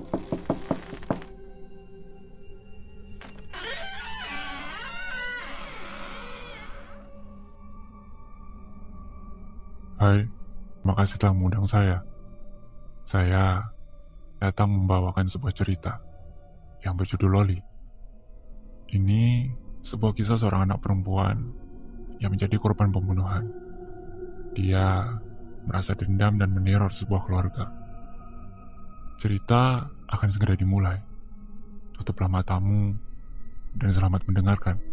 Hai, makasih telah mengundang saya. Saya datang membawakan sebuah cerita yang berjudul Loli. Ini sebuah kisah seorang anak perempuan yang menjadi korban pembunuhan. Dia merasa dendam dan meneror sebuah keluarga. Cerita akan segera dimulai. Tutuplah matamu dan selamat mendengarkan.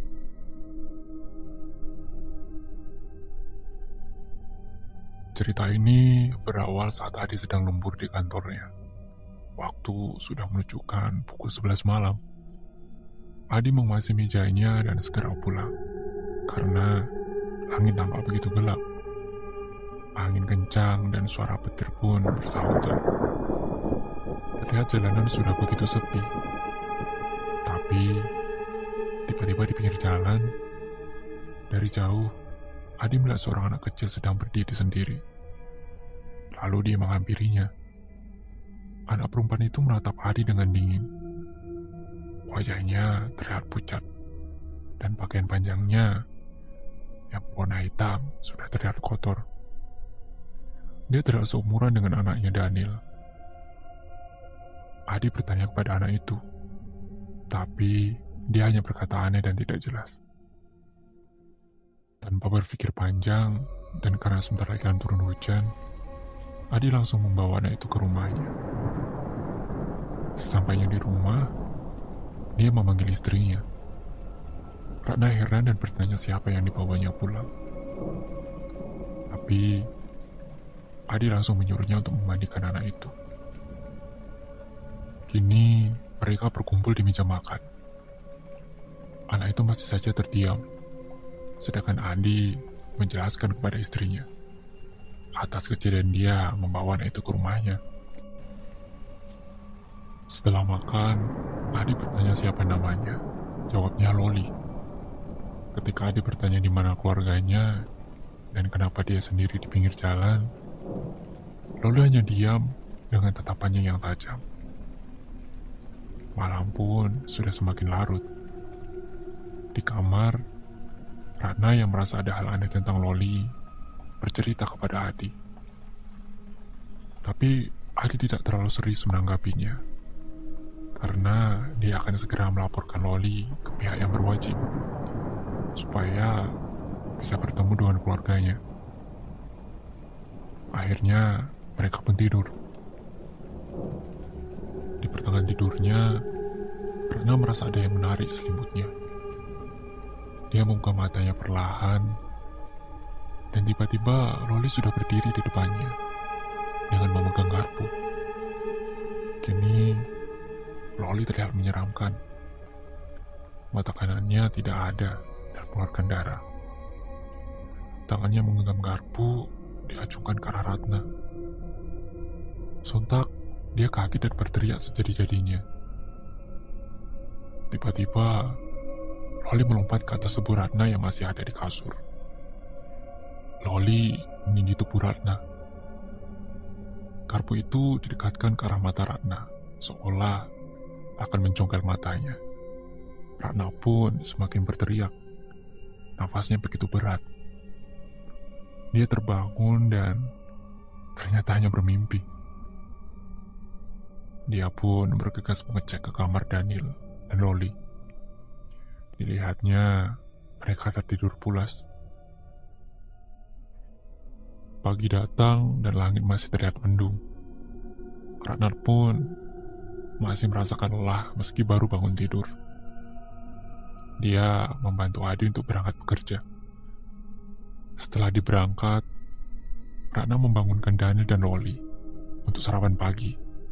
Cerita ini berawal saat Adi sedang lembur di kantornya. Waktu sudah menunjukkan pukul 11 malam. Adi mengemasi mejanya dan segera pulang. Karena langit tampak begitu gelap. Angin kencang dan suara petir pun bersahutan. Terlihat jalanan sudah begitu sepi. Tapi tiba-tiba di pinggir jalan, dari jauh, Adi melihat seorang anak kecil sedang berdiri sendiri. Lalu dia menghampirinya. Anak perempuan itu menatap Adi dengan dingin. Wajahnya terlihat pucat, dan pakaian panjangnya yang berwarna hitam sudah terlihat kotor. Dia terlihat seumuran dengan anaknya Daniel. Adi bertanya kepada anak itu, tapi dia hanya berkata aneh dan tidak jelas. Tanpa berpikir panjang, dan karena sebentar lagi akan turun hujan, Adi langsung membawa anak itu ke rumahnya. Sesampainya di rumah, dia memanggil istrinya. Ratna heran dan bertanya siapa yang dibawanya pulang. Tapi, Adi langsung menyuruhnya untuk memandikan anak itu. Kini, mereka berkumpul di meja makan. Anak itu masih saja terdiam, sedangkan Adi menjelaskan kepada istrinya atas kejadian dia membawa anak itu ke rumahnya. Setelah makan, Adi bertanya siapa namanya. Jawabnya Loli. Ketika Adi bertanya di mana keluarganya dan kenapa dia sendiri di pinggir jalan, Loli hanya diam dengan tatapannya yang tajam. Malam pun sudah semakin larut. Di kamar, Ratna yang merasa ada hal aneh tentang Loli bercerita kepada Adi. Tapi Adi tidak terlalu serius menanggapinya, karena dia akan segera melaporkan Loli ke pihak yang berwajib, supaya bisa bertemu dengan keluarganya. Akhirnya mereka pun tidur. Di pertengahan tidurnya, Ratna merasa ada yang menarik selimutnya. Dia membuka matanya perlahan, dan tiba-tiba Loli sudah berdiri di depannya dengan memegang garpu. Kini Loli terlihat menyeramkan. Mata kanannya tidak ada dan mengeluarkan darah. Tangannya menggenggam garpu, diacungkan ke arah Ratna. Sontak, dia kaget dan berteriak sejadi-jadinya. Tiba-tiba, Loli melompat ke atas tubuh Ratna yang masih ada di kasur. Loli menindih tubuh Ratna. Garpu itu didekatkan ke arah mata Ratna, seolah akan mencongkel matanya. Ratna pun semakin berteriak. Nafasnya begitu berat. Dia terbangun dan ternyata hanya bermimpi. Dia pun bergegas mengecek ke kamar Daniel dan Loli. Dilihatnya, mereka tertidur pulas. Pagi datang dan langit masih terlihat mendung. Ratna pun masih merasakan lelah meski baru bangun tidur. Dia membantu Adi untuk berangkat bekerja. Setelah diberangkat, Ratna membangunkan Daniel dan Loli untuk sarapan pagi.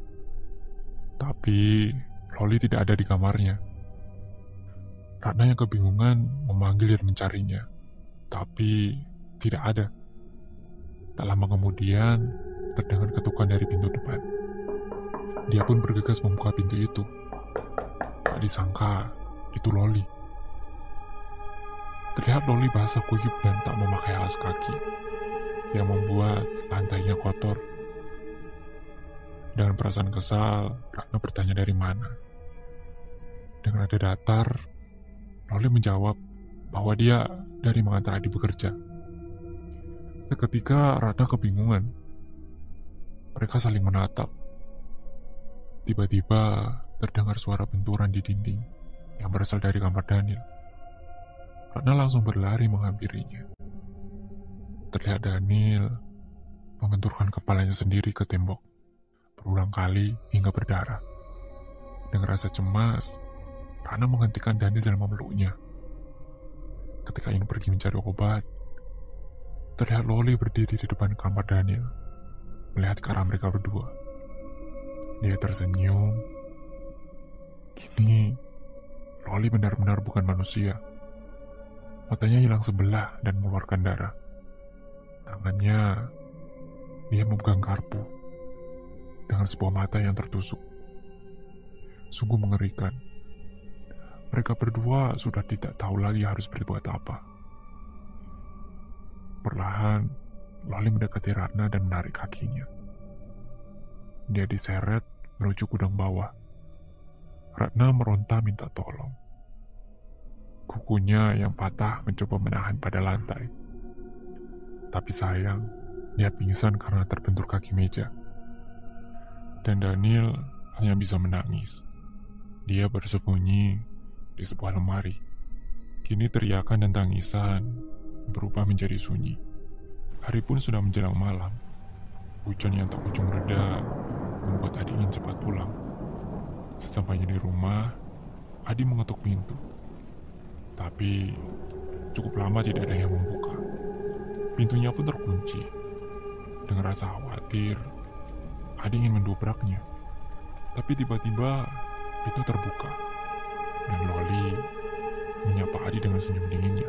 Tapi Loli tidak ada di kamarnya. Ratna yang kebingungan memanggil dan mencarinya, tapi tidak ada. Tak lama kemudian, terdengar ketukan dari pintu depan. Dia pun bergegas membuka pintu itu. Tak disangka, itu Loli. Terlihat Loli basah kuyup dan tak memakai alas kaki, yang membuat lantainya kotor. Dengan perasaan kesal, Ratna bertanya dari mana. Dengan nada datar, Loli menjawab bahwa dia dari mengantar Adi bekerja. Seketika Ratna kebingungan. Mereka saling menatap. Tiba-tiba terdengar suara benturan di dinding yang berasal dari kamar Daniel. Ratna langsung berlari menghampirinya. Terlihat Daniel membenturkan kepalanya sendiri ke tembok berulang kali hingga berdarah. Dengan rasa cemas, Ratna menghentikan Daniel dan memeluknya. Ketika ingin pergi mencari obat, terlihat Loli berdiri di depan kamar Daniel, melihat ke arah mereka berdua. Dia tersenyum. Kini, Loli benar-benar bukan manusia. Matanya hilang sebelah dan mengeluarkan darah. Tangannya, dia memegang garpu dengan sebuah mata yang tertusuk. Sungguh mengerikan. Mereka berdua sudah tidak tahu lagi harus berbuat apa. Perlahan, Loli mendekati Ratna dan menarik kakinya. Dia diseret menuju gudang bawah. Ratna meronta minta tolong. Kukunya yang patah mencoba menahan pada lantai. Tapi sayang, dia pingsan karena terbentur kaki meja. Dan Daniel hanya bisa menangis. Dia bersembunyi di sebuah lemari. Kini teriakan dan tangisan berubah menjadi sunyi. Hari pun sudah menjelang malam. Hujan yang tak kunjung reda membuat Adi ingin cepat pulang. Sesampainya di rumah, Adi mengetuk pintu. Tapi cukup lama tidak ada yang membuka. Pintunya pun terkunci. Dengan rasa khawatir, Adi ingin mendobraknya. Tapi tiba-tiba pintu terbuka. Dan Loli menyapa Adi dengan senyum dinginnya.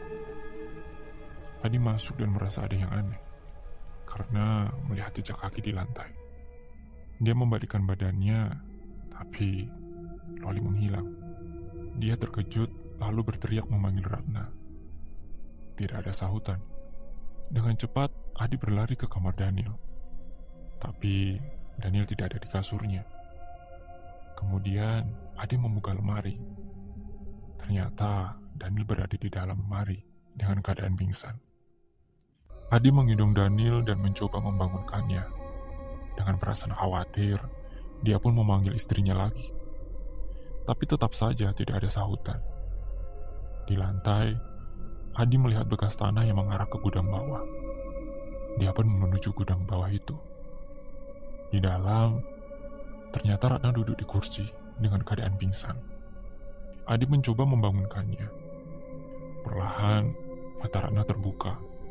Adi masuk dan merasa ada yang aneh. Karena melihat jejak kaki di lantai. Dia membalikkan badannya, tapi Loli menghilang. Dia terkejut lalu berteriak memanggil Ratna. Tidak ada sahutan. Dengan cepat, Adi berlari ke kamar Daniel. Tapi Daniel tidak ada di kasurnya. Kemudian Adi membuka lemari. Ternyata Daniel berada di dalam lemari dengan keadaan pingsan. Adi menggendong Daniel dan mencoba membangunkannya. Dengan perasaan khawatir, dia pun memanggil istrinya lagi. Tapi tetap saja tidak ada sahutan. Di lantai, Adi melihat bekas tanah yang mengarah ke gudang bawah. Dia pun menuju gudang bawah itu. Di dalam, ternyata Ratna duduk di kursi dengan keadaan pingsan. Adi mencoba membangunkannya. Perlahan, mata Ratna terbuka.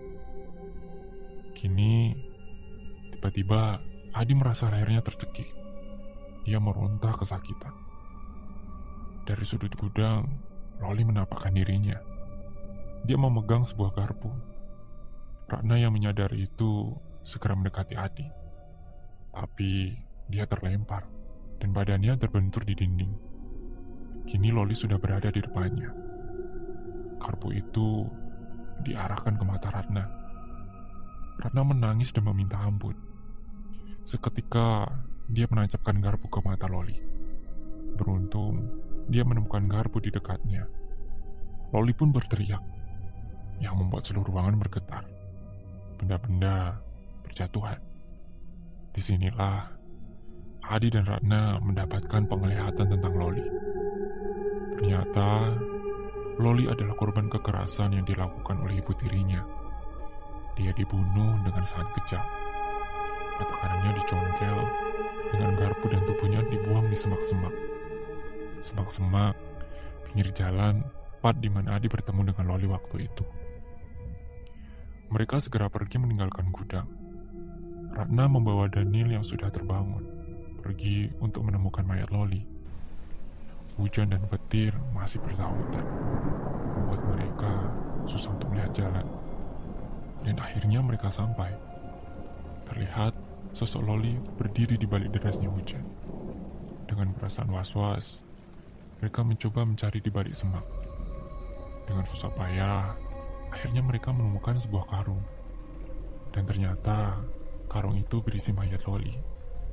Kini, tiba-tiba Adi merasa lehernya tercekik. Dia meronta kesakitan. Dari sudut gudang, Loli menampakkan dirinya. Dia memegang sebuah garpu. Ratna yang menyadari itu segera mendekati Adi. Tapi dia terlempar dan badannya terbentur di dinding. Kini Loli sudah berada di depannya. Garpu itu diarahkan ke mata Ratna. Ratna menangis dan meminta ampun. Seketika dia menancapkan garpu ke mata Loli. Beruntung dia menemukan garpu di dekatnya. Loli pun berteriak, yang membuat seluruh ruangan bergetar. Benda-benda berjatuhan. Disinilah Adi dan Ratna mendapatkan penglihatan tentang Loli. Ternyata Loli adalah korban kekerasan yang dilakukan oleh ibu tirinya. Dia dibunuh dengan sangat kejam. Mata kanannya dicongkel dengan garpu dan tubuhnya dibuang di semak-semak. Semak-semak pinggir jalan tepat di mana Adi bertemu dengan Loli waktu itu. Mereka segera pergi meninggalkan gudang. Ratna membawa Daniel yang sudah terbangun pergi untuk menemukan mayat Loli. Hujan dan petir masih bersahutan, membuat mereka susah untuk melihat jalan. Dan akhirnya mereka sampai. Terlihat sosok Loli berdiri di balik derasnya hujan. Dengan perasaan was-was, mereka mencoba mencari di balik semak. Dengan susah payah, akhirnya mereka menemukan sebuah karung. Dan ternyata karung itu berisi mayat Loli.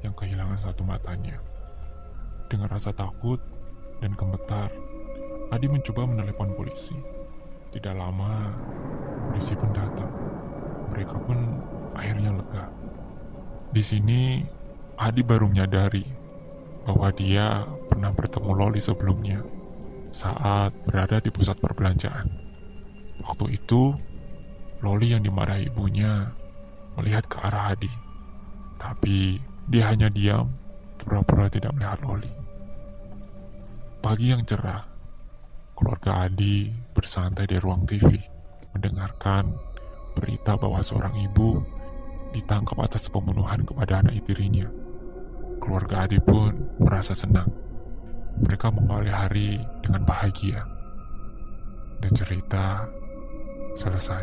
yang kehilangan satu matanya. Dengan rasa takut dan gemetar, Adi mencoba menelepon polisi. Tidak lama, polisi pun datang. Mereka pun akhirnya lega. Di sini, Adi baru menyadari bahwa dia pernah bertemu Loli sebelumnya saat berada di pusat perbelanjaan. Waktu itu, Loli yang dimarahi ibunya melihat ke arah Adi. Tapi dia hanya diam, pura-pura tidak melihat Loli. Pagi yang cerah, keluarga Adi bersantai di ruang TV, mendengarkan berita bahwa seorang ibu ditangkap atas pembunuhan kepada anak tirinya. Keluarga Adi pun merasa senang. Mereka mengawali hari dengan bahagia. Dan cerita selesai.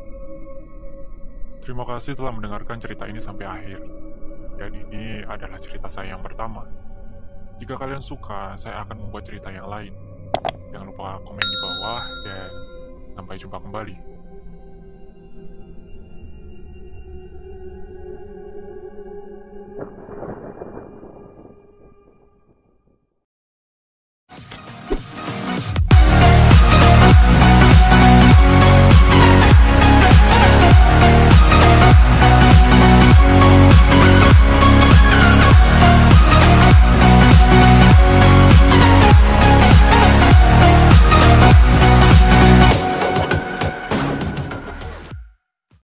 Terima kasih telah mendengarkan cerita ini sampai akhir. Dan ini adalah cerita saya yang pertama. Jika kalian suka, saya akan membuat cerita yang lain. Jangan lupa komen di bawah dan sampai jumpa kembali.